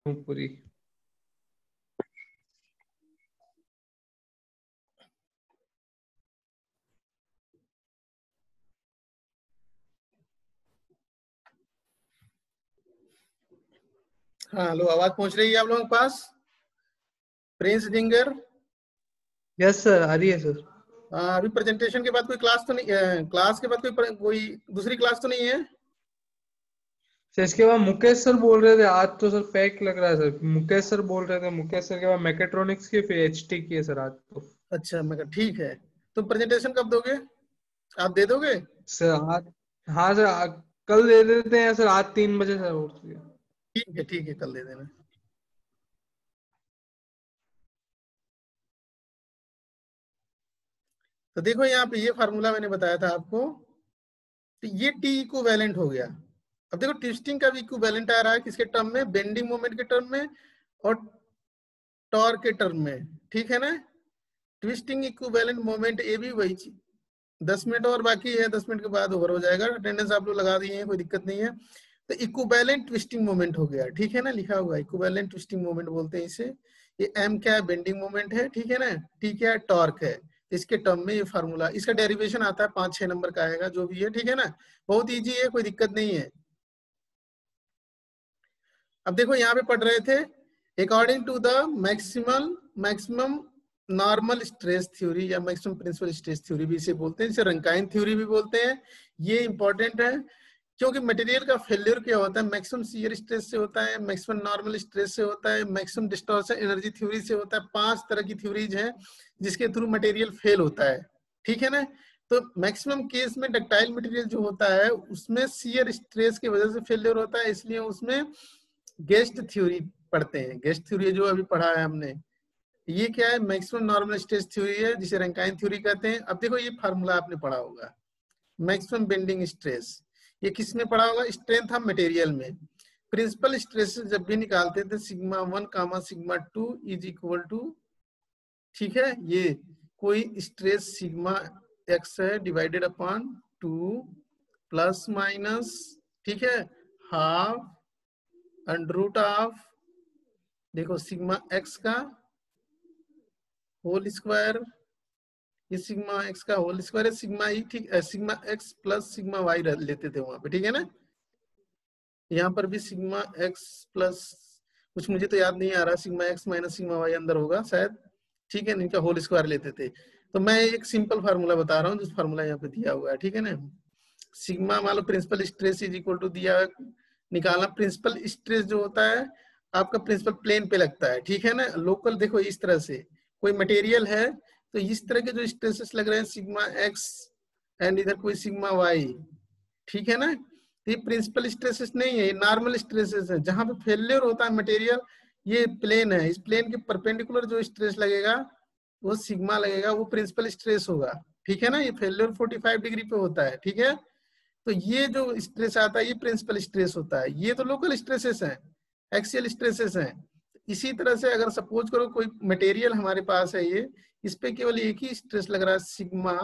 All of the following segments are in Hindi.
पूरी। हाँ हेलो, आवाज पहुंच रही है आप लोगों के पास? प्रिंस डिंगर। यस सर, आ रही है सर। अभी प्रेजेंटेशन के बाद कोई क्लास तो नहीं, क्लास के बाद कोई दूसरी क्लास तो नहीं है? सर इसके बाद मुकेश सर बोल रहे थे, आज तो सर पैक लग रहा है सर। मुकेश सर बोल रहे थे, मुकेश सर के बाद मैकेट्रॉनिक्स की, फिर एचटी की है सर आज तो। अच्छा, मैं कहा ठीक है। तुम प्रेजेंटेशन कब दोगे? आप दे दोगे? सर आज, हाँ सर कल दे देते हैं सर, आज 3 बजे सर हो चुकी है। ठीक है, कल दे देना। तो देखो यहाँ पे ये फार्मूला मैंने बताया था आपको, तो ये टी इक्विवेलेंट हो गया। अब देखो ट्विस्टिंग का भी इक्विवेलेंट आ रहा है किसके टर्म में? बेंडिंग मोमेंट के टर्म में और टॉर्क के टर्म में, ठीक है ना? ट्विस्टिंग इक्विवेलेंट मोमेंट ये भी वही चीज। 10 मिनट और बाकी है, 10 मिनट के बाद ओवर हो जाएगा। अटेंडेंस आप लोग लगा दिए हैं, कोई दिक्कत नहीं है। तो इक्विवेलेंट ट्विस्टिंग मोमेंट हो गया, ठीक है ना? लिखा हुआ इक्विवेलेंट ट्विस्टिंग मोमेंट बोलते हैं इसे। ये एम क्या है? बेंडिंग मोमेंट है, ठीक है ना? टी क्या है? टॉर्क है। इसके टर्म में ये फार्मूला, इसका डेरिवेशन आता है 5-6 नंबर का आएगा, जो भी है, ठीक है ना? बहुत इजी है, कोई दिक्कत नहीं है। अब देखो यहाँ पे पढ़ रहे थे, according to the maximum normal stress theory या मैक्सिमम प्रिंसिपल स्ट्रेस थ्योरी भी इसे बोलते हैं, इसे रंकाइन थ्योरी भी बोलते हैं। ये इंपॉर्टेंट है क्योंकि मटेरियल का फेल्योर क्या होता है? मैक्सिमम शियर स्ट्रेस से होता है, मैक्सिमम नॉर्मल स्ट्रेस से होता है, मैक्सिमम डिस्टॉर्शन एनर्जी थ्योरी से होता है। 5 तरह की थ्योरीज हैं जिसके थ्रू मटेरियल फेल होता है, ठीक है ना? तो मैक्सिमम केस में डक्टाइल मटेरियल जो होता है उसमें शियर स्ट्रेस की वजह से फेल्योर होता है, इसलिए उसमें गेस्ट थ्योरी पढ़ते हैं। गेस्ट थ्योरी जो अभी पढ़ा है हमने, ये क्या है? मैक्सिमम नॉर्मल स्ट्रेस थ्योरी है, जिसे रंकाइन थ्योरी कहते हैं। अब देखो ये फार्मूला आपने पढ़ा होगा, मैक्सिमम बेंडिंग स्ट्रेस, ये किस में पढ़ा होगा? स्ट्रेंथ ऑफ मटेरियल में। प्रिंसिपल स्ट्रेस जब भी निकालते थे, sigma 1 comma sigma 2 is equal to, ठीक है, ये कोई स्ट्रेस सिग्मा एक्स है डिवाइडेड अपॉन 2 प्लस माइनस, ठीक है, हाफ अंडर रूट ऑफ, देखो सिग्मा एक्स का होल स्क्वायर, ये सिग्मा एक्स का होल स्क्वायर है, सिग्मा ई, ठीक है, sigma x plus sigma y लेते थे वहां पे, ठीक है ना? यहाँ पर भी सिग्मा एक्स प्लस, कुछ मुझे तो याद नहीं आ रहा, sigma x minus sigma y अंदर होगा शायद, ठीक है, इनका होल स्क्वायर लेते थे। तो मैं एक सिंपल फार्मूला बता रहा हूँ, जिस फार्मूला यहाँ पे दिया हुआ है, ठीक है ना? सिग्मा मान लो principal stress is equal to दिया, निकालना प्रिंसिपल स्ट्रेस जो होता है आपका प्रिंसिपल प्लेन पे लगता है, ठीक है ना? लोकल देखो इस तरह से कोई मटेरियल है तो इस तरह के जो स्ट्रेसेस लग रहे हैं सिग्मा एक्स एंड इधर कोई सिग्मा वाई, ठीक है ना? तो ये प्रिंसिपल स्ट्रेसेस नहीं है, ये नॉर्मल स्ट्रेसेस है। जहां पे फेलियर होता है मटेरियल, ये प्लेन है, इस प्लेन के परपेंडिकुलर जो स्ट्रेस लगेगा वो सिग्मा लगेगा, वो प्रिंसिपल स्ट्रेस होगा, ठीक है ना? ये फेलियर 45 डिग्री पे होता है, ठीक है? तो ये जो स्ट्रेस आता है ये प्रिंसिपल स्ट्रेस होता है, ये तो लोकल स्ट्रेसेस हैं, एक्सियल स्ट्रेसेस हैं। इसी तरह से अगर सपोज करो कोई मटेरियल हमारे पास है, ये इस पे केवल एक ही स्ट्रेस लग रहा है सिग्मा,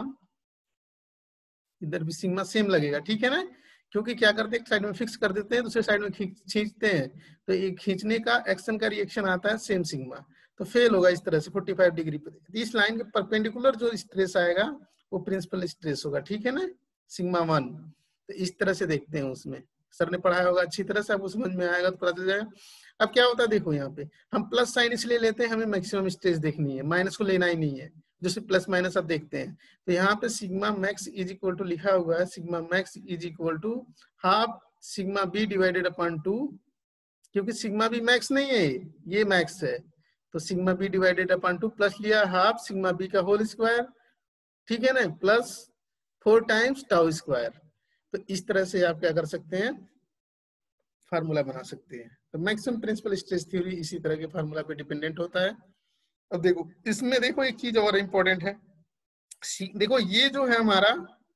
इधर भी सिग्मा सेम लगेगा, ठीक है ना? क्योंकि क्या करते हैं, एक साइड में फिक्स कर देते हैं, दूसरे साइड में खींचते हैं, तो एक खींचने का एक्शन का रिएक्शन आता है सेम सिग्मा, तो फेल होगा इस तरह से 45 डिग्री पे। इस लाइन के परपेंडिकुलर जो स्ट्रेस आएगा वो प्रिंसिपल स्ट्रेस होगा, ठीक है ना? सिग्मा 1। तो इस तरह से देखते हैं, उसमें सर ने पढ़ाया होगा अच्छी तरह से, आपको समझ में आएगा तो पता चल जाएगा। अब क्या होता है देखो, यहाँ पे हम प्लस साइन इसलिए लेते हैं, हमें मैक्सिमम स्ट्रेस देखनी है, माइनस को लेना ही नहीं है, जैसे प्लस माइनस आप देखते हैं। तो यहाँ पे sigma max is equal to लिखा हुआ है, sigma max is equal to half sigma B divided upon 2, क्योंकि सिग्मा बी मैक्स नहीं है, ये मैक्स है, तो sigma B divided upon 2 plus लिया हाफ सिग्मा बी का होल स्क्वायर, ठीक है ना, प्लस 4 टाइम्स टाउ स्क्वायर। तो इस तरह से आप क्या कर सकते हैं, फार्मूला बना सकते हैं। तो मैक्सिमम प्रिंसिपल स्ट्रेस थ्योरी इसी तरह के फार्मूला पे डिपेंडेंट होता है। अब देखो इसमें देखो एक चीज और इंपॉर्टेंट है, देखो ये जो है हमारा,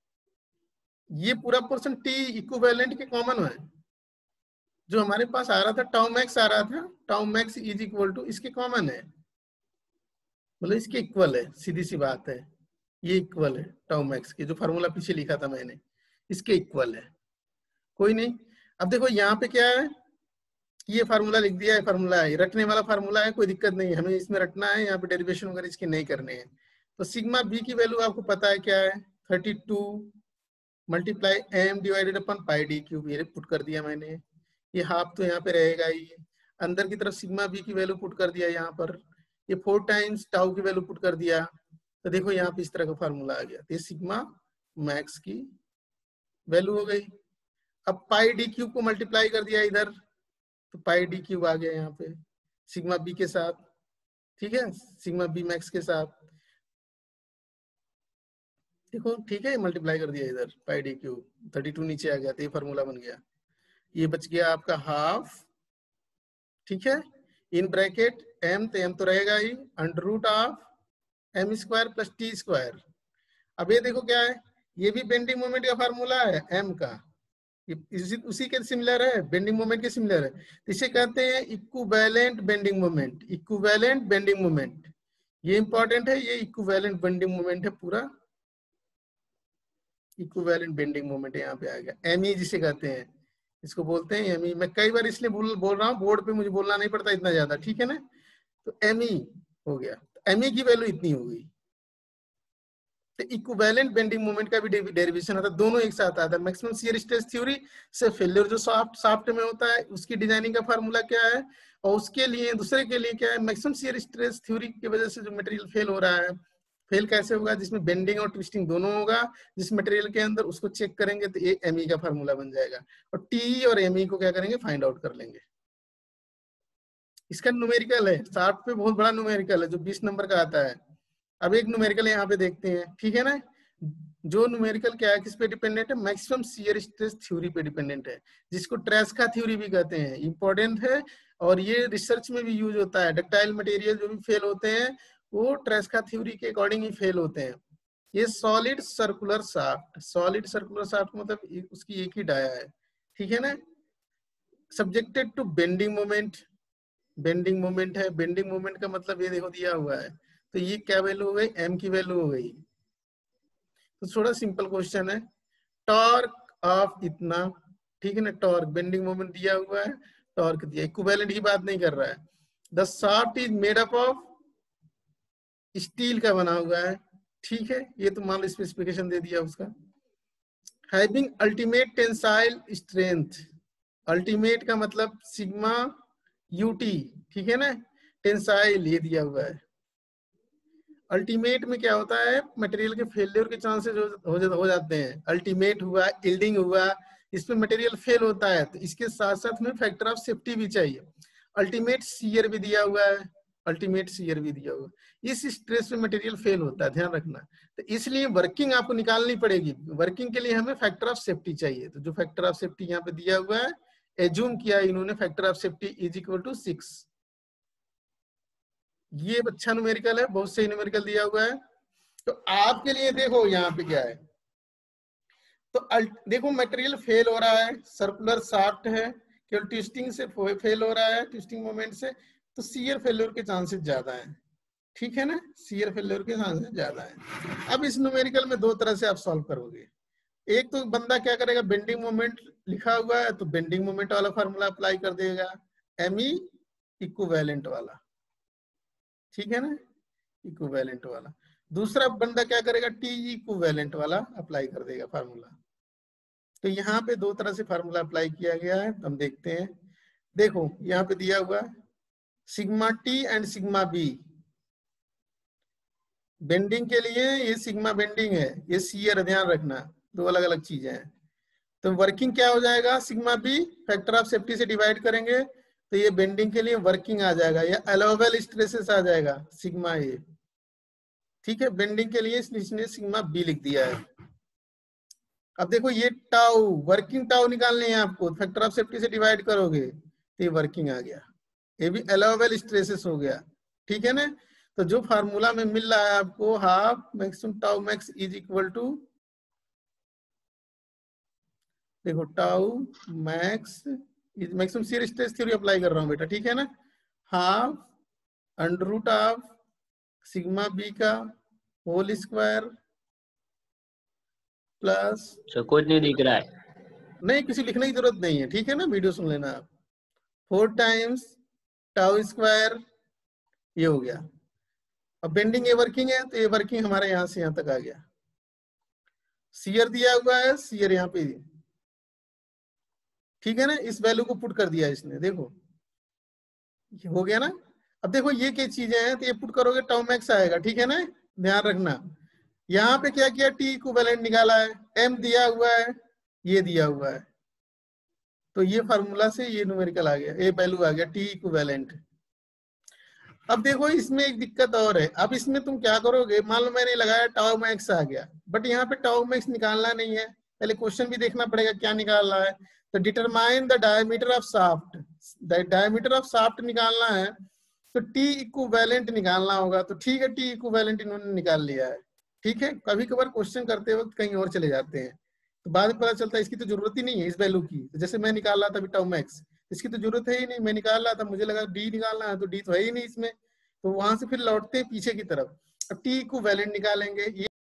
ये पूरा पोर्शन टी इक्विवेलेंट के कॉमन है, जो हमारे पास आ रहा था टाउ मैक्स आ रहा था, tau max is equal to इसके कॉमन है, मतलब इसके इक्वल है, सीधी सी बात है, ये इक्वल है टाउ मैक्स के, जो फार्मूला पीछे लिखा था मैंने, इसके इक्वल है, कोई नहीं। अब देखो यहाँ पे क्या है, ये फार्मूला लिख दिया है, फार्मूला है, रटने वाला फार्मूला है, कोई दिक्कत नहीं है, हमें इसमें रटना है, यहाँ पे डेरिवेशन वगैरह इसके नहीं करने हैं। तो सिग्मा बी की वैल्यू आपको पता है क्या है, 32 multiply M divided upon pi D cube, ये पुट कर दिया मैंने, ये हाफ तो यहाँ पे रहेगा ही, अंदर की तरफ सिग्मा बी की वैल्यू पुट कर दिया यहाँ पर, ये 4 टाइम्स टाउ की वैल्यू पुट कर दिया। तो देखो यहाँ पे इस तरह का फार्मूला आ गया, तो ये सिग्मा मैक्स की वैल्यू हो गई। अब पाई डी क्यूब को मल्टीप्लाई कर दिया इधर, तो पाई डी क्यूब आ गया यहाँ पे सिग्मा बी के साथ, ठीक है, सिग्मा बी मैक्स के साथ, देखो ठीक है, मल्टीप्लाई कर दिया इधर पाई डी क्यूब, 32 नीचे आ गया, तो ये फार्मूला बन गया, ये बच गया आपका हाफ, ठीक है, इन ब्रैकेट एम, तो एम तो रहेगा ही, under root of M square plus T square. अब ये देखो क्या है, ये भी बेंडिंग मोमेंट का फार्मूला है एम का, उसी के सिमिलर है, बेंडिंग मोमेंट के सिमिलर है, इसे कहते हैं equivalent bending moment, equivalent bending moment, ये इंपॉर्टेंट है, ये इक्विवेलेंट बेंडिंग मोमेंट है पूरा, इक्विवेलेंट बेंडिंग मोमेंट यहाँ पे आ गया, एमई जिसे कहते हैं, इसको बोलते हैं एमई। मैं कई बार इसलिए बोल रहा हूँ, बोर्ड पे मुझे बोलना नहीं पड़ता इतना ज्यादा, ठीक है ना, तो एमई हो गया, एमई की वैल्यू इतनी हो गई। तो इक्विवेलेंट बेंडिंग मोमेंट का भी डेरिवेशन आता है, दोनों एक साथ आता है। मैक्सिमम शियर स्ट्रेस थ्योरी से फेलियर जो शाफ्ट में होता है उसकी डिजाइनिंग का फार्मूला क्या है, और उसके लिए दूसरे के लिए क्या है, मैक्सिमम शियर स्ट्रेस थ्योरी की वजह से जो मटेरियल फेल हो रहा है, फेल कैसे होगा, जिसमें बेंडिंग और ट्विस्टिंग दोनों होगा जिस मटेरियल के अंदर, उसको चेक करेंगे तो ये एमई का फार्मूला बन जाएगा, और टी और एमई को क्या करेंगे, फाइंड आउट कर लेंगे। इसका न्यूमेरिकल है, शाफ्ट पे बहुत बड़ा न्यूमेरिकल है जो 20 नंबर का आता है। अब एक न्यूमेरिकल यहाँ पे देखते हैं, ठीक है ना, जो न्यूमेरिकल क्या है, किस पे डिपेंडेंट है, मैक्सिमम शियर स्ट्रेस थ्योरी पे डिपेंडेंट है, जिसको ट्रेस्का थ्योरी भी कहते हैं, इंपॉर्टेंट है, और ये रिसर्च में भी यूज होता है। डक्टाइल मटेरियल जो भी फेल होते हैं वो ट्रेस्का थ्योरी के अकॉर्डिंग ही फेल होते हैं। ये solid circular shaft, solid circular shaft मतलब उसकी एक ही डाया है, ठीक है ना, subjected to bending moment, bending moment है, बेंडिंग मोमेंट का मतलब ये देखो दिया हुआ है, तो ये क्या वैल्यू हो गई, एम की वैल्यू हो गई। तो थोड़ा सिंपल क्वेश्चन है, टॉर्क ऑफ इतना, ठीक है ना, टॉर्क बेंडिंग मोमेंट दिया हुआ है, टॉर्क दिया, इक्विवेलेंट की बात नहीं कर रहा है। The shaft is made up of steel का बना हुआ है, ठीक है, ये तो मान लो स्पेसिफिकेशन दे दिया उसका। Having ultimate tensile strength, ultimate का मतलब सिग्मा यूटी, ठीक है ना, टेंसाइल ये दिया हुआ है। अल्टीमेट में क्या होता है, मटेरियल के फेलियर के चांसेस हो जाते हैं, अल्टीमेट हुआ, यील्डिंग हुआ, इसमें मटेरियल फेल होता है, तो इसके साथ साथ में फैक्टर ऑफ सेफ्टी भी चाहिए। अल्टीमेट शियर भी दिया हुआ है, अल्टीमेट शियर भी दिया हुआ है, इस स्ट्रेस में मटेरियल फेल होता है, ध्यान रखना। तो इसलिए वर्किंग आपको निकालनी पड़ेगी, वर्किंग के लिए हमें फैक्टर ऑफ सेफ्टी चाहिए, तो जो फैक्टर ऑफ सेफ्टी यहाँ पे दिया हुआ है, एज्यूम किया इन्होंने, factor of safety is equal to 6। ये अच्छा न्यूमेरिकल है, बहुत सही न्यूमेरिकल दिया हुआ है। तो आपके लिए देखो यहाँ पे क्या है, तो देखो मटेरियल फेल हो रहा है, सर्कुलर शाफ्ट है, केवल ट्विस्टिंग से फेल हो रहा है, ट्विस्टिंग मोमेंट से, तो शियर फेल्योर के चांसेस ज्यादा हैं, ठीक है ना, शियर फेल्योर के चांसेस ज्यादा हैं। अब इस न्यूमेरिकल में दो तरह से आप सॉल्व करोगे, एक तो बंदा क्या करेगा, बेंडिंग मोमेंट लिखा हुआ है तो बेंडिंग मोमेंट वाला फार्मूला अप्लाई कर देगा, एमई इक्विवेलेंट वाला, ठीक है ना, इक्विवेलेंट वाला। दूसरा बंदा क्या करेगा, टी इक्विवेलेंट वाला अप्लाई कर देगा फार्मूला। तो यहाँ पे दो तरह से फार्मूला अप्लाई किया गया है, हम देखते हैं। देखो यहाँ पे दिया हुआ sigma T and sigma B, bending के लिए ये सिग्मा बेंडिंग है, ये शियर, ध्यान रखना, दो अलग अलग चीजें हैं। तो वर्किंग क्या हो जाएगा, sigma B factor of safety से डिवाइड करेंगे तो ये बेंडिंग के लिए वर्किंग आ जाएगा, या अलाउएबल स्ट्रेसेस आ जाएगा सिग्मा ए, ठीक है, बेंडिंग के लिए इसने सिग्मा बी लिख दिया है। अब देखो ये टाउ, वर्किंग टाउ निकालनी है आपको, फैक्टर ऑफ सेफ्टी से डिवाइड करोगे तो ये वर्किंग आ गया, ये भी अलाउएबल स्ट्रेसेस हो गया, ठीक है ना। तो जो फार्मूला में मिल रहा है आपको, half maximum tau max is equal to, देखो tau max maximum shear stress theory apply कर रहा हूँ बेटा, ठीक है ना, half under root of sigma B का होल स्क्वायर प्लस, सर कुछ नहीं दिख रहा है। नहीं किसी लिखने की जरूरत नहीं है, ठीक है ना, वीडियो सुन लेना आप, 4 टाइम्स टाउ स्क्वायर, ये हो गया। अब बेंडिंग ये वर्किंग है, तो ये वर्किंग हमारे यहां से यहां तक आ गया। शियर दिया हुआ है, शियर यहाँ पे, ठीक है ना, इस वैल्यू को पुट कर दिया इसने, देखो ये हो गया ना। अब देखो ये क्या चीजें हैं, तो ये पुट करोगे टाउ मैक्स आएगा, ठीक है ना, ध्यान रखना। यहाँ पे क्या किया, टी इक्विवेलेंट निकाला है, एम दिया हुआ है, ये दिया हुआ है, तो ये फार्मूला से ये न्यूमेरिकल आ गया, ये वैल्यू आ गया टी इक्विवेलेंट। अब देखो इसमें एक दिक्कत और है, अब इसमें तुम क्या करोगे, मान लो मैंने लगाया टाउ मैक्स आ गया, बट यहाँ पे टाउ मैक्स निकालना नहीं है, पहले क्वेश्चन भी देखना पड़ेगा क्या निकाल रहा है। तो determine the diameter of shaft, diameter of shaft निकालना है, तो टी इक्विवेलेंट निकालना होगा। तो ठीक है, टी इक्विवेलेंट इन्होंने निकाल लिया है, ठीक है। कभी कभार क्वेश्चन करते वक्त कहीं और चले जाते हैं, तो बाद में पता चलता है इसकी तो जरूरत ही नहीं है इस वैल्यू की। तो जैसे मैं निकाल रहा था अभी टाउ मैक्स, इसकी तो जरूरत है ही नहीं, मैं निकाल रहा था, मुझे लगा डी निकालना है, तो डी तो है ही नहीं इसमें, तो वहां से फिर लौटते हैं पीछे की तरफ। अब टी इक्विवेलेंट निकालेंगे, ये